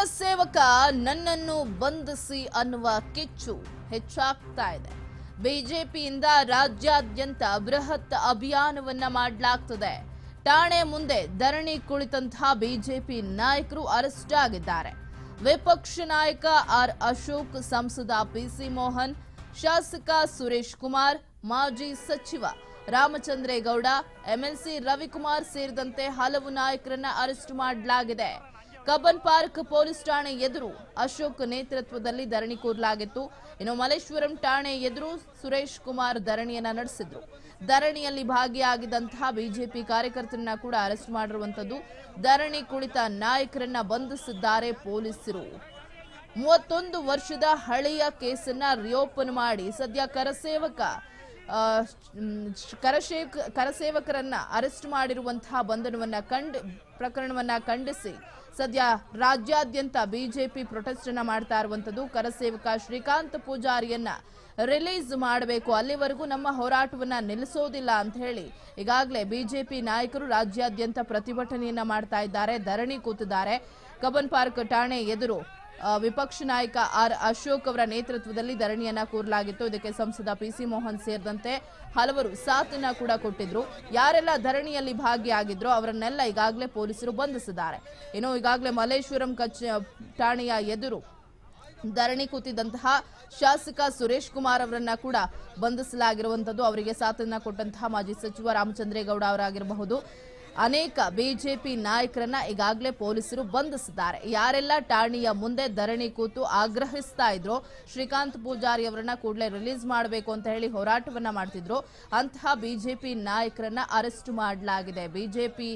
ಕರಸೇವಕ ನನ್ನನ್ನು ಬಂಧಿಸಿ ಅನ್ನುವ ಕಿಚ್ಚು ಹೆಚ್ಚಾಗ್ತಾ ಇದೆ. ಬಿಜೆಪಿಯಿಂದ ರಾಜ್ಯಾದ್ಯಂತ ಬೃಹತ್ ಅಭಿಯಾನವನ್ನ ಮಾಡಲಾಗ್ತದೆ. ಠಾಣೆ ಮುಂದೆ ಧರಣಿ ಕುಳಿತಂತಹ ಬಿಜೆಪಿ ನಾಯಕರು ಅರೆಸ್ಟ್ ಆಗಿದ್ದಾರೆ. ವಿಪಕ್ಷ ನಾಯಕ ಆರ್ ಅಶೋಕ್, ಸಂಸದ ಪಿಸಿ ಮೋಹನ್, ಶಾಸಕ ಸುರೇಶ್ ಕುಮಾರ್, ಮಾಜಿ ಸಚಿವ ರಾಮಚಂದ್ರೇಗೌಡ, ಎಂಎಲ್ಸಿ ರವಿಕುಮಾರ್ ಸೇರಿದಂತೆ ಹಲವು ನಾಯಕರನ್ನ ಅರೆಸ್ಟ್ ಮಾಡಲಾಗಿದೆ. ಕಬ್ಬನ್ ಪಾರ್ಕ್ ಪೊಲೀಸ್ ಠಾಣೆ ಎದುರು ಅಶೋಕ್ ನೇತೃತ್ವದಲ್ಲಿ ಧರಣಿ ಕೂರಲಾಗಿತ್ತು. ಇನ್ನು ಮಲ್ಲೇಶ್ವರಂ ಠಾಣೆ ಎದುರು ಸುರೇಶ್ ಕುಮಾರ್ ಧರಣಿಯನ್ನ ನಡೆಸಿದ್ರು. ಧರಣಿಯಲ್ಲಿ ಭಾಗಿಯಾಗಿದ್ದಂತಹ ಬಿಜೆಪಿ ಕಾರ್ಯಕರ್ತರನ್ನ ಕೂಡ ಅರೆಸ್ಟ್ ಮಾಡಿರುವಂತದ್ದು. ಧರಣಿ ಕುಳಿತ ನಾಯಕರನ್ನ ಬಂಧಿಸಿದ್ದಾರೆ ಪೊಲೀಸರು. 31 ವರ್ಷದ ಹಳೆಯ ಕೇಸನ್ನ ರಿಓಪನ್ ಮಾಡಿ ಸದ್ಯ ಕರಸೇವಕರನ್ನ ಅರೆಸ್ಟ್ ಮಾಡಿರುವಂತಹ ಪ್ರಕರಣವನ್ನ ಖಂಡಿಸಿ ಸದ್ಯ ರಾಜ್ಯಾದ್ಯಂತ ಬಿಜೆಪಿ ಪ್ರೊಟೆಸ್ಟ್ ಅನ್ನ ಮಾಡ್ತಾ ಇರುವಂತದ್ದು. ಕರಸೇವಕ ಶ್ರೀಕಾಂತ್ ಪೂಜಾರಿಯನ್ನ ರಿಲೀಸ್ ಮಾಡಬೇಕು, ಅಲ್ಲಿವರೆಗೂ ನಮ್ಮ ಹೋರಾಟವನ್ನ ನಿಲ್ಲಿಸೋದಿಲ್ಲ ಅಂತ ಹೇಳಿ ಈಗಾಗಲೇ ಬಿಜೆಪಿ ನಾಯಕರು ರಾಜ್ಯಾದ್ಯಂತ ಪ್ರತಿಭಟನೆಯನ್ನ ಮಾಡ್ತಾ ಇದ್ದಾರೆ, ಧರಣಿ ಕೂತಿದ್ದಾರೆ. ಕಬ್ಬನ್ ಪಾರ್ಕ್ ಠಾಣೆ ಎದುರು ವಿಪಕ್ಷ ನಾಯಕ ಆರ್ ಅಶೋಕ್ ಅವರ ನೇತೃತ್ವದಲ್ಲಿ ಧರಣಿಯನ್ನ ಕೂರಲಾಗಿತ್ತು. ಇದಕ್ಕೆ ಸಂಸದ ಪಿಸಿ ಮೋಹನ್ ಸೇರಿದಂತೆ ಹಲವರು ಸಾಥನ್ನ ಕೂಡ ಕೊಟ್ಟಿದ್ರು. ಯಾರೆಲ್ಲ ಧರಣಿಯಲ್ಲಿ ಭಾಗಿಯಾಗಿದ್ರು ಅವರನ್ನೆಲ್ಲ ಈಗಾಗಲೇ ಪೊಲೀಸರು ಬಂಧಿಸಿದ್ದಾರೆ. ಇನ್ನು ಈಗಾಗಲೇ ಮಲ್ಲೇಶ್ವರಂ ಠಾಣೆಯ ಎದುರು ಧರಣಿ ಕೂತಿದ್ದಂತಹ ಶಾಸಕ ಸುರೇಶ್ ಕುಮಾರ್ ಅವರನ್ನ ಕೂಡ ಬಂಧಿಸಲಾಗಿರುವಂತದ್ದು. ಅವರಿಗೆ ಸಾಥನ್ನ ಕೊಟ್ಟಂತಹ ಮಾಜಿ ಸಚಿವ ರಾಮಚಂದ್ರೇಗೌಡ ಅವರಾಗಿರಬಹುದು, ಅನೇಕ ಬಿಜೆಪಿ ನಾಯಕರನ್ನ ಈಗಾಗಲೇ ಪೊಲೀಸರು ಬಂಧಿಸಿದ್ದಾರೆ. ಯಾರೆಲ್ಲ ಠಾಣೆಯ ಮುಂದೆ ಧರಣಿ ಕೂತು ಆಗ್ರಹಿಸ್ತಾ ಇದ್ರು, ಶ್ರೀಕಾಂತ್ ಪೂಜಾರಿ ಅವರನ್ನ ಕೂಡಲೇ ರಿಲೀಸ್ ಮಾಡಬೇಕು ಅಂತ ಹೇಳಿ ಹೋರಾಟವನ್ನ ಮಾಡ್ತಿದ್ರು, ಅಂತಹ ಬಿಜೆಪಿ ನಾಯಕರನ್ನ ಅರೆಸ್ಟ್ ಮಾಡಲಾಗಿದೆ. ಬಿಜೆಪಿ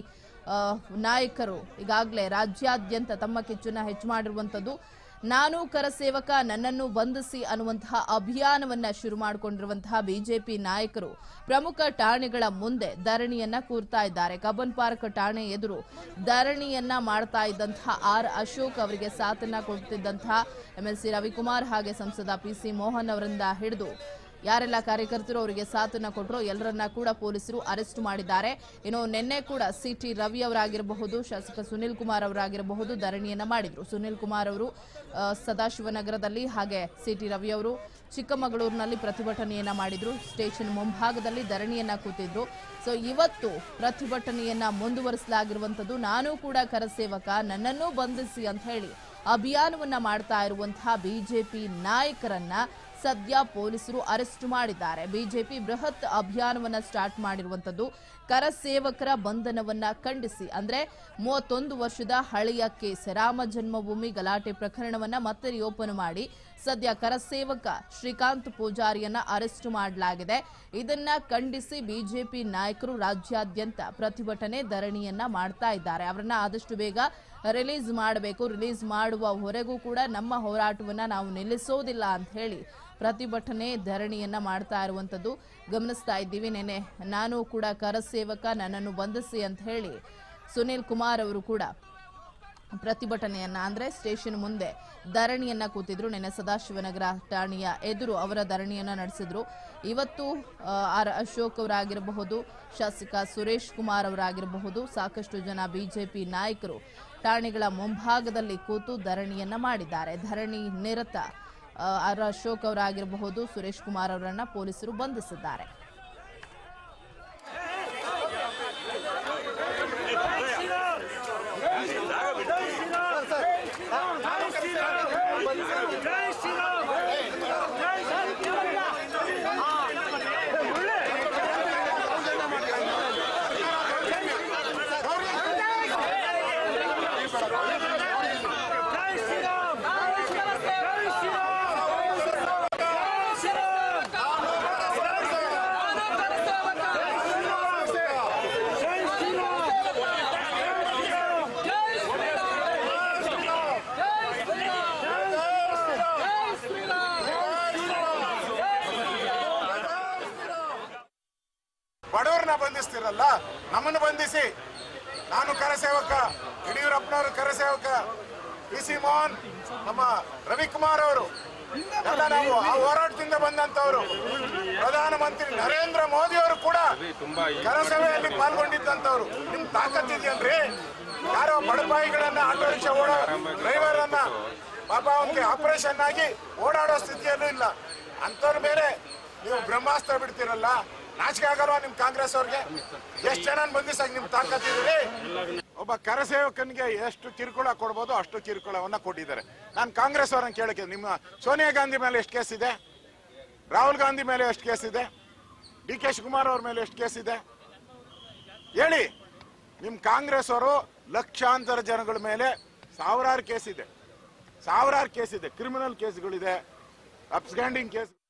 ನಾಯಕರು ಈಗಾಗಲೇ ರಾಜ್ಯಾದ್ಯಂತ ತಮ್ಮ ಕಿಚ್ಚನ್ನ ಹೆಚ್ಚು ಮಾಡಿರುವಂತದ್ದು. ನಾನು ಕರಸೇವಕ ನನ್ನನ್ನು ಬಂಧಿಸಿ ಅನ್ನುವಂತಹ ಅಭಿಯಾನವನ್ನ ಶುರು ಮಾಡಿಕೊಂಡಿರುವಂತಹ ಬಿಜೆಪಿ ನಾಯಕರು ಪ್ರಮುಖ ಠಾಣೆಗಳ ಮುಂದೆ ಧರಣಿಯನ್ನ ಕೂರ್ತಾ ಇದ್ದಾರೆ. ಕಬ್ಬನ್ ಪಾರ್ಕ್ ಠಾಣೆ ಎದುರು ಧರಣಿಯನ್ನ ಮಾಡ್ತಾ ಇದ್ದಂತಹ ಆರ್ ಅಶೋಕ್ ಅವರಿಗೆ ಸಾಥನ್ನ ಕೊಡ್ತಿದ್ದಂತಹ ಎಂಎಲ್ಸಿ ರವಿಕುಮಾರ್ ಹಾಗೆ ಸಂಸದ ಪಿಸಿ ಮೋಹನ್ ಅವರಿಂದ ಹಿಡಿದು ಯಾರೆಲ್ಲ ಕಾರ್ಯಕರ್ತರು ಅವರಿಗೆ ಸಾಥನ್ನ ಕೊಟ್ಟರು ಎಲ್ಲರನ್ನ ಕೂಡ ಪೊಲೀಸರು ಅರೆಸ್ಟ್ ಮಾಡಿದ್ದಾರೆ. ಇನ್ನು ನಿನ್ನೆ ಕೂಡ ಸಿಟಿ ರವಿ ಅವರಾಗಿರಬಹುದು, ಶಾಸಕ ಸುನಿಲ್ ಕುಮಾರ್ ಅವರಾಗಿರಬಹುದು ಧರಣಿಯನ್ನ ಮಾಡಿದ್ರು. ಸುನಿಲ್ ಕುಮಾರ್ ಅವರು ಸದಾಶಿವನಗರದಲ್ಲಿ ಹಾಗೆ ಸಿಟಿ ರವಿ ಅವರು ಚಿಕ್ಕಮಗಳೂರಿನಲ್ಲಿ ಪ್ರತಿಭಟನೆಯನ್ನ ಮಾಡಿದ್ರು. ಸ್ಟೇಷನ್ ಮುಂಭಾಗದಲ್ಲಿ ಧರಣಿಯನ್ನ ಕೂತಿದ್ರು. ಸೊ ಇವತ್ತು ಪ್ರತಿಭಟನೆಯನ್ನ ಮುಂದುವರಿಸಲಾಗಿರುವಂತದ್ದು. ನಾನು ಕೂಡ ಕರಸೇವಕ, ನನ್ನನ್ನು ಬಂಧಿಸಿ ಅಂತ ಹೇಳಿ ಅಭಿಯಾನವನ್ನ ಮಾಡ್ತಾ ಇರುವಂತಹ ಬಿಜೆಪಿ ನಾಯಕರನ್ನ ಸದ್ಯ ಪೊಲೀಸರು ಅರೆಸ್ಟ್ ಮಾಡಿದ್ದಾರೆ. ಬಿಜೆಪಿ ಬೃಹತ್ ಅಭಿಯಾನವನ್ನ ಸ್ಟಾರ್ಟ್ ಮಾಡಿರುವಂತದ್ದು ಕರಸೇವಕರ ಬಂಧನವನ್ನ ಖಂಡಿಸಿ. ಅಂದ್ರೆ 31 ವರ್ಷದ ಹಳೆಯ ಕೇಸ್ ರಾಮ ಜನ್ಮಭೂಮಿ ಗಲಾಟೆ ಪ್ರಕರಣವನ್ನ ಮತ್ತೆ ರಿಓಪನ್ ಮಾಡಿ ಸದ್ಯ ಕರಸೇವಕ ಶ್ರೀಕಾಂತ್ ಪೂಜಾರಿಯನ್ನ ಅರೆಸ್ಟ್ ಮಾಡಲಾಗಿದೆ. ಇದನ್ನ ಖಂಡಿಸಿ ಬಿಜೆಪಿ ನಾಯಕರು ರಾಜ್ಯಾದ್ಯಂತ ಪ್ರತಿಭಟನೆ ಧರಣಿಯನ್ನ ಮಾಡ್ತಾ ಇದ್ದಾರೆ. ಅವರನ್ನ ಆದಷ್ಟು ಬೇಗ ರಿಲೀಸ್ ಮಾಡಬೇಕು, ರಿಲೀಸ್ ಮಾಡುವವರೆಗೂ ಕೂಡ ನಮ್ಮ ಹೋರಾಟವನ್ನ ನಾವು ನಿಲ್ಲಿಸೋದಿಲ್ಲ ಅಂತ ಹೇಳಿ ಪ್ರತಿಭಟನೆ ಧರಣಿಯನ್ನ ಮಾಡ್ತಾ ಇರುವಂತದ್ದು ಗಮನಿಸ್ತಾ ಇದ್ದೀವಿ. ನೆನೆ ನಾನು ಕೂಡ ಕರಸೇವಕ, ನನ್ನನ್ನು ಬಂಧಿಸಿ ಅಂತ ಹೇಳಿ ಸುನಿಲ್ ಕುಮಾರ್ ಅವರು ಕೂಡ ಪ್ರತಿಭಟನೆಯನ್ನ ಅಂದ್ರೆ ಸ್ಟೇಷನ್ ಮುಂದೆ ಧರಣಿಯನ್ನ ಕೂತಿದ್ರು. ನೆನೆ ಸದಾಶಿವನಗರ ಠಾಣೆಯ ಎದುರು ಅವರ ಧರಣಿಯನ್ನ ನಡೆಸಿದ್ರು. ಇವತ್ತು ಆರ್ ಅಶೋಕ್ ಅವರಾಗಿರಬಹುದು, ಶಾಸಕ ಸುರೇಶ್ ಕುಮಾರ್ ಅವರಾಗಿರಬಹುದು, ಸಾಕಷ್ಟು ಜನ ಬಿಜೆಪಿ ನಾಯಕರು ಠಾಣೆಗಳ ಮುಂಭಾಗದಲ್ಲಿ ಕೂತು ಧರಣಿಯನ್ನ ಮಾಡಿದ್ದಾರೆ. ಧರಣಿ ನಿರತ ಆರ್ ಅಶೋಕ್ ಅವರಾಗಿರಬಹುದು, ಸುರೇಶ್ ಕುಮಾರ್ ಅವರನ್ನ ಪೊಲೀಸರು ಬಂಧಿಸಿದ್ದಾರೆ. ಬಡವರನ್ನ ಬಂಧಿಸ್ತಿರಲ್ಲ, ನಮ್ಮನ್ನು ಬಂಧಿಸಿ. ನಾನು ಕರಸೇವಕ, ಯಡಿಯೂರಪ್ಪನವರು ಕರಸೇವಕ, ಪಿಸಿ ಮೋಹನ್, ನಮ್ಮ ರವಿಕುಮಾರ್ ಅವರು ಎಲ್ಲ ನಾವು ಆ ಹೋರಾಟದಿಂದ ಬಂದಂತವರು. ಪ್ರಧಾನಮಂತ್ರಿ ನರೇಂದ್ರ ಮೋದಿ ಅವರು ಕೂಡ ಕರಸೇವೆಯಲ್ಲಿ ಪಾಲ್ಗೊಂಡಿದ್ದಂತವ್ರು. ನಿಮ್ ತಾಕತ್ತಿದೆಯನ್ರಿ? ಯಾರೋ ಬಡಪಾಯಿಗಳನ್ನ, ಆಟೋ ರಿಕ್ಷಾ ಓಡೋ ಡ್ರೈವರ್ ಅನ್ನ ಪಾಪ ಅವನಿಗೆ ಆಪರೇಷನ್ ಆಗಿ ಓಡಾಡೋ ಸ್ಥಿತಿಯಲ್ಲೂ ಇಲ್ಲ. ಅಂತವ್ರ ಮೇಲೆ ನೀವು ಬ್ರಹ್ಮಾಸ್ತ್ರ ಬಿಡ್ತೀರಲ್ಲ, ನಾಚಿಕೆ ಆಗಲ್ವಾ ನಿಮ್ ಕಾಂಗ್ರೆಸ್ ಅವ್ರಿಗೆ? ಎಷ್ಟು ಜನ ಬಂಧಿಸಾಗ ನಿಮ್ ತಾಕತ್ತಿದ್ರಿ? ಒಬ್ಬ ಕರಸೇವಕನಿಗೆ ಎಷ್ಟು ಕಿರುಕುಳ ಕೊಡ್ಬೋದು ಅಷ್ಟು ಕಿರುಕುಳವನ್ನ ಕೊಟ್ಟಿದ್ದಾರೆ. ನಾನು ಕಾಂಗ್ರೆಸ್ ಅವರನ್ನ ಕೇಳಕ್ಕೆ, ನಿಮ್ಮ ಸೋನಿಯಾ ಗಾಂಧಿ ಮೇಲೆ ಎಷ್ಟು ಕೇಸ್ ಇದೆ? ರಾಹುಲ್ ಗಾಂಧಿ ಮೇಲೆ ಎಷ್ಟು ಕೇಸ್ ಇದೆ? ಡಿ.ಕೆ. ಶಿವಕುಮಾರ್ ಅವ್ರ ಮೇಲೆ ಎಷ್ಟು ಕೇಸ್ ಇದೆ ಹೇಳಿ? ನಿಮ್ ಕಾಂಗ್ರೆಸ್ ಅವರು ಲಕ್ಷಾಂತರ ಜನಗಳ ಮೇಲೆ ಸಾವಿರಾರು ಕೇಸ್ ಇದೆ, ಕ್ರಿಮಿನಲ್ ಕೇಸ್ಗಳಿದೆ, ಅಬ್ಸ್ಟ್ಯಾಂಡಿಂಗ್ ಕೇಸ್.